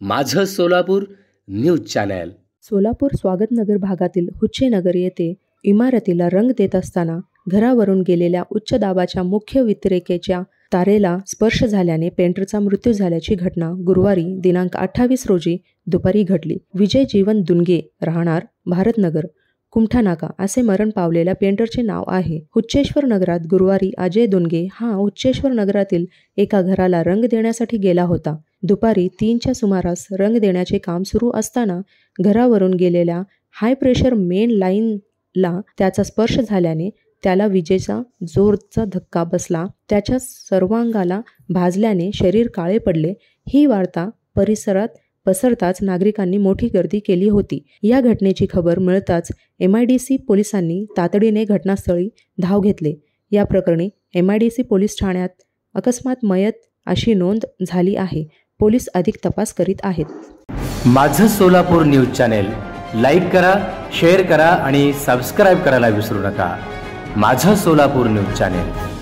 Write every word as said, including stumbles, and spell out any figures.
माझं Solapur news channel. Solapur Swagatnagar भागातील हुच्चेनगर येथे इमारतीला रंग देत असताना घरावरून गेलेल्या उच्च दाबाच्या मुख्य वितरिकेच्या तारेला स्पर्श झाल्याने पेंटरचा मृत्यू झाल्याची घटना गुरुवारी दिनांक अठ्ठावीस रोजी दुपारी घडली. विजय जीवन दुनगे, राहणार भारतनगर, कुमठानाका असे मरण पावलेल्या पेंटरचे नाव आहे. हुच्चेश्वर नगरात गुरुवारी अजय दुनगे हा हुच्चेश्वर नगरातील एका घराला रंग देण्यासाठी गेला होता. दुपारी तीनच्या सुमारास रंग देण्याचे काम सुरू असताना घरावरून गेलेल्या हाय प्रेशर मेन लाईनला त्याचा स्पर्श झाल्याने त्याला विजेचा जोरचा धक्का बसला. त्याच्या सर्वांगाला भाजल्याने शरीर काळे पडले. ही वार्ता परिसरात पसरताच नागरिकांनी मोठी गर्दी केली होती. या घटनेची खबर मिळताच एम आय डी सी पोलिसांनी तातडीने घटनास्थळी धाव घेतले. या प्रकरणी M I D C police ठाण्यात अकस्मात मयत अशी नोंद झाली आहे. पोलीस अधिक तपास करीत आहेत. माझं सोलापूर न्यूज चॅनल लाईक करा, शेअर करा आणि सबस्क्राईब करायला विसरू नका. माझं सोलापूर न्यूज चॅनल.